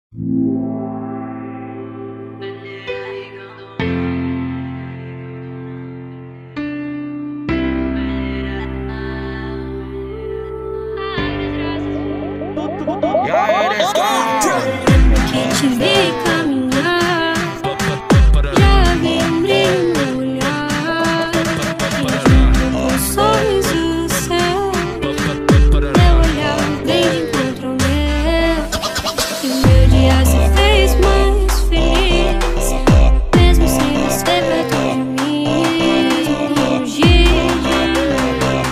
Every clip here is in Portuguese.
Que te vi caminhar, já vi um brilho no olhar, e junto com um sorriso seu, teu olhar veio de encontro ao meu, e meu dia se fez mais feliz, mesmo sem você perto de mim, mesmo longe de mim.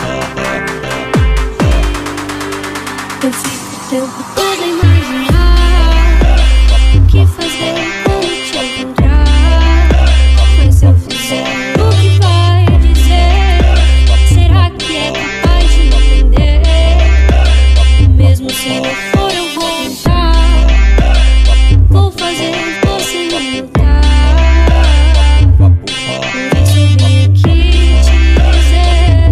Eu fico o tempo todo a imaginar o que fazer quando te encontrar. Mas se eu fizer, o que vai dizer? Será que é capaz de entender? Mesmo se não for, eu vou tentar. Vou fazer você me notar. Por isso eu vim aqui te dizer.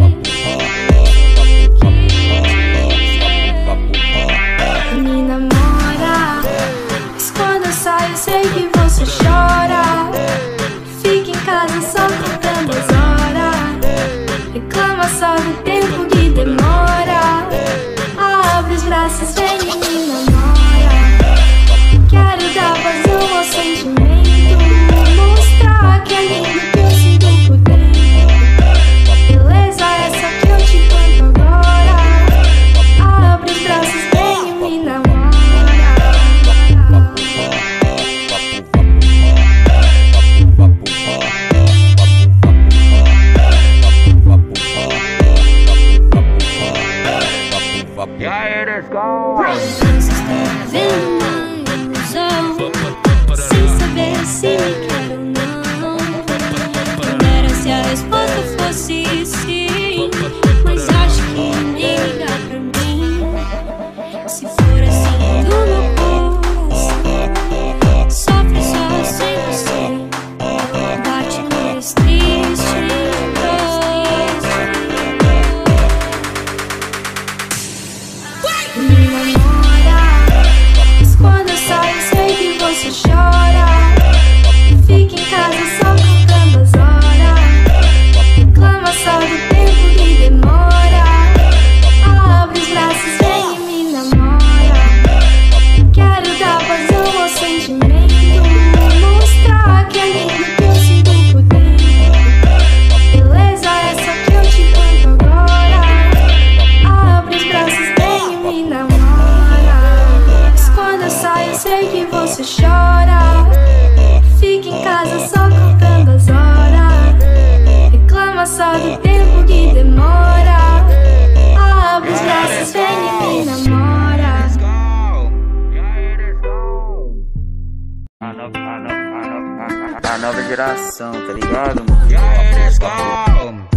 Me namora, mas quando eu saio eu sei que você chora. Fica em casa só contando as horas, reclama só do tempo que demora. Abre os braços, vem e me namora. Quero dar vazão ao sentimento, mostrar que é lindo que eu sinto por dentro. Beleza essa que eu te conto agora. Abre os braços, vem e me namora. Você está vendo uma ilusão, sem saber se me quer ou não. Quem dera se a resposta fosse sim, mas acho que nem ligar pra mim. Se for assim do meu coração, sofre só sem você, bate mais triste. Me namora, mas quando eu saio sei que você chora. Fica em casa só contando as horas, reclama só do tempo que demora. Abre os braços, vem e me namora. Quero dar vazão ao sentimento, mostrar que é lindo que eu sinto por dentro. Beleza essa que eu te conto agora. Abre os braços, vem e me namora. Mas quando eu saio eu sei que você chora. Fica em casa só contando as horas, reclama só do tempo que demora. Abre os braços, vem e me namora. A nova geração, tá ligado, mano?